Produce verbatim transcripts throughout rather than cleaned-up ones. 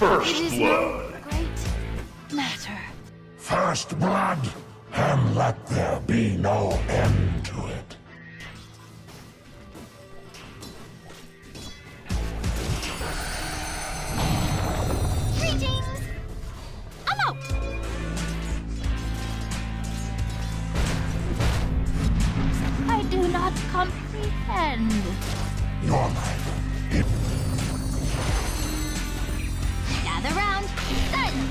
First it is blood. no great matter. First blood, and let there be no end to it. Greetings! I'm out! I do not comprehend. Your life, it Gather round. Done!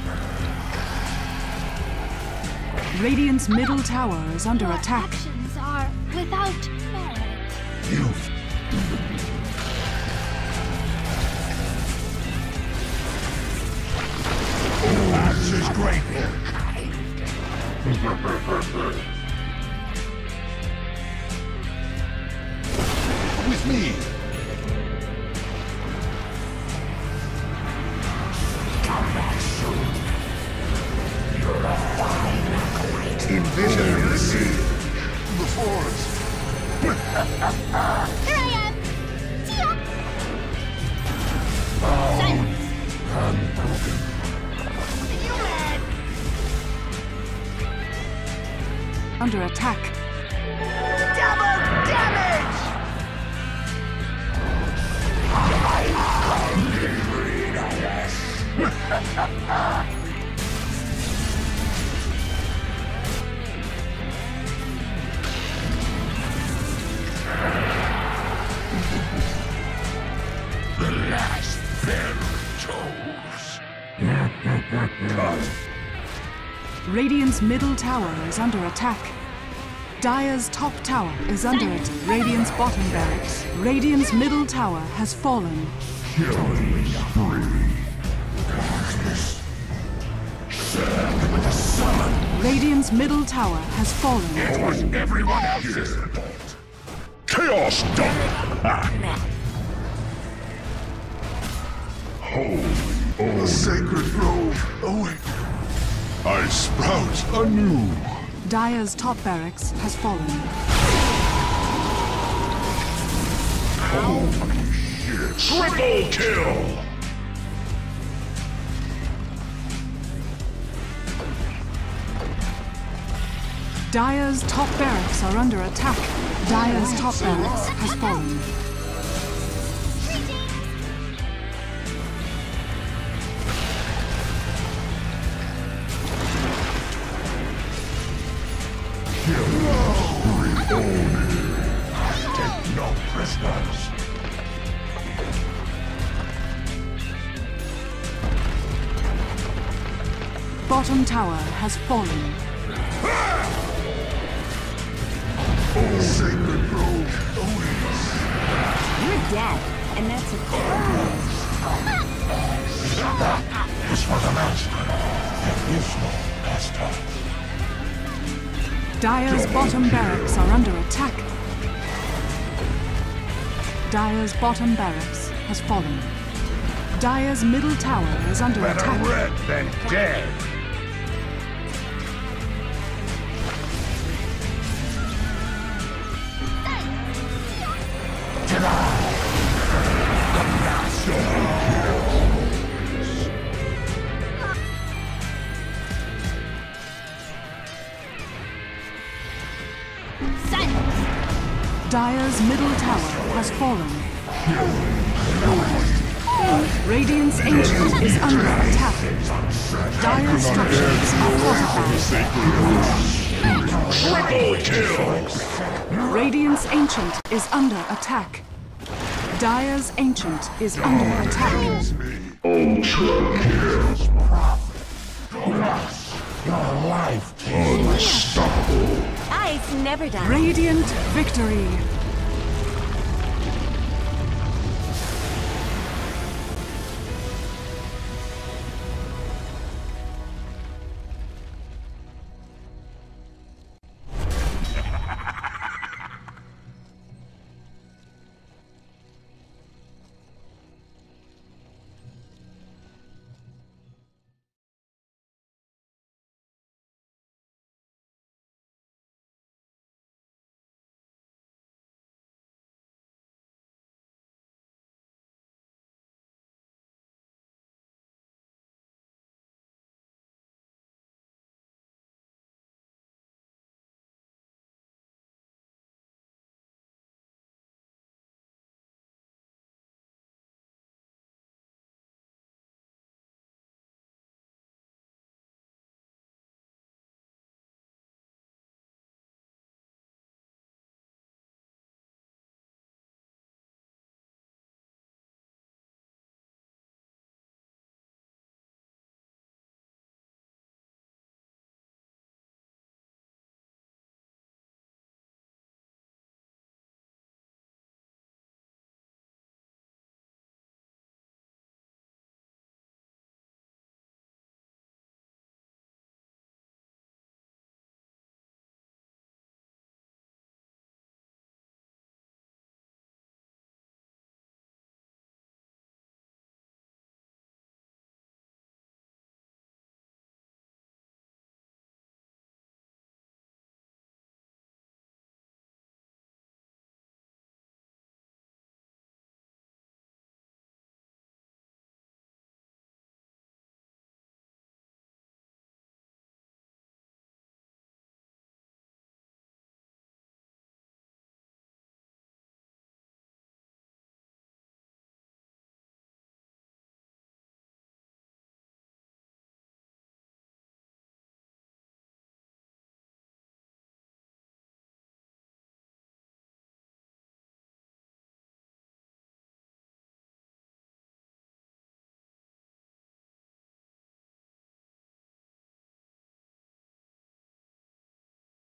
Radiant's middle tower is under Your attack. actions are without merit. you've This is great. With me. Come back soon. You're a fine acolyte. Envision the sea. The forest. Here I am! See ya! Silence! Unbroken. You mad? Under attack. Double damage! The last bell tolls. Radiant's middle tower is under attack. Dire's top tower is under it. Radiant's bottom barracks. Radiant's middle tower has fallen. Killing spree. Darkness. Served with the sun. Radiant's middle tower has fallen. It was everyone else's fault. Chaos Dawn! Holy, oh, the sacred grove awake. I sprout anew. Dire's top barracks has fallen. Holy shit. Triple kill! Dire's top barracks are under attack. Dire's top barracks has fallen. Take no prisoners. Bottom tower has fallen. Oh, sacred grove awaits. You're dead, and that's a surprise. That is for the master. There is no master. Dire's bottom barracks are under attack. Dire's bottom barracks has fallen. Dire's middle tower is under Better attack. red than dead. Dire's middle tower has fallen. Radiant's Ancient is under attack. Dire's structures are fortified. Triple kill! Radiant's Ancient is under attack. Dire's Ancient is under attack. Ultra kill! Your life is unstoppable. Ice never dies. Radiant victory.